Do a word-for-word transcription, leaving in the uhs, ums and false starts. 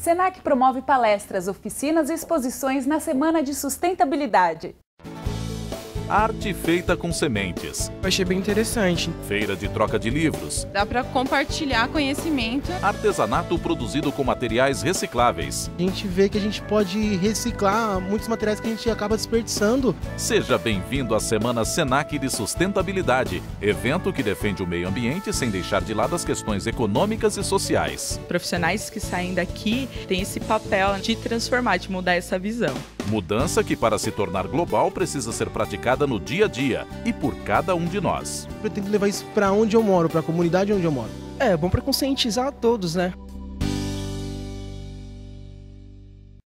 Senac promove palestras, oficinas e exposições na Semana de Sustentabilidade. Arte feita com sementes. Eu achei bem interessante. Feira de troca de livros. Dá para compartilhar conhecimento. Artesanato produzido com materiais recicláveis. A gente vê que a gente pode reciclar muitos materiais que a gente acaba desperdiçando. Seja bem-vindo à Semana Senac de Sustentabilidade, evento que defende o meio ambiente sem deixar de lado as questões econômicas e sociais. Profissionais que saem daqui têm esse papel de transformar, de mudar essa visão. Mudança que, para se tornar global, precisa ser praticada no dia a dia e por cada um de nós. Eu tento levar isso para onde eu moro, para a comunidade onde eu moro. É bom para conscientizar a todos, né?